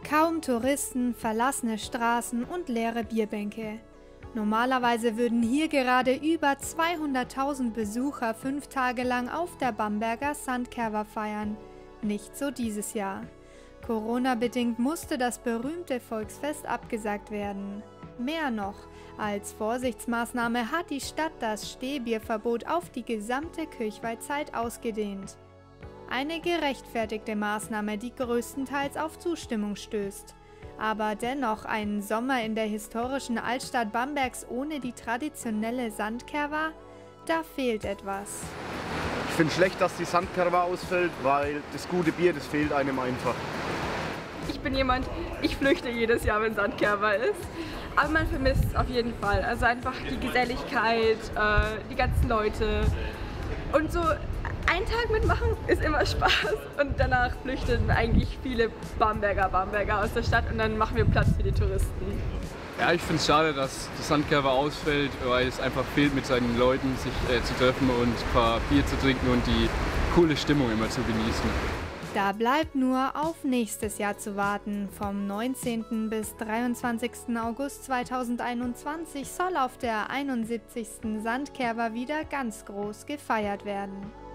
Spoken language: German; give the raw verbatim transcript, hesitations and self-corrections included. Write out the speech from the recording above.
Kaum Touristen, verlassene Straßen und leere Bierbänke. Normalerweise würden hier gerade über zweihunderttausend Besucher fünf Tage lang auf der Bamberger Sandkerwa feiern. Nicht so dieses Jahr. Corona-bedingt musste das berühmte Volksfest abgesagt werden. Mehr noch, als Vorsichtsmaßnahme hat die Stadt das Stehbierverbot auf die gesamte Kirchweihzeit ausgedehnt. Eine gerechtfertigte Maßnahme, die größtenteils auf Zustimmung stößt. Aber dennoch ein Sommer in der historischen Altstadt Bambergs ohne die traditionelle Sandkerwa? Da fehlt etwas. Ich finde es schlecht, dass die Sandkerwa ausfällt, weil das gute Bier, das fehlt einem einfach. Ich bin jemand, ich flüchte jedes Jahr, wenn Sandkerwa ist. Aber man vermisst es auf jeden Fall. Also einfach die Geselligkeit, äh, die ganzen Leute. Und so einen Tag mitmachen ist immer Spaß. Und danach flüchten eigentlich viele Bamberger, Bamberger aus der Stadt und dann machen wir Platz für die Touristen. Ja, ich finde es schade, dass die Sandkerwa ausfällt, weil es einfach fehlt, mit seinen Leuten sich äh, zu treffen und ein paar Bier zu trinken und die coole Stimmung immer zu genießen. Da bleibt nur auf nächstes Jahr zu warten. Vom neunzehnten bis dreiundzwanzigsten August zweitausendeinundzwanzig soll auf der einundsiebzigsten Sandkerwa wieder ganz groß gefeiert werden.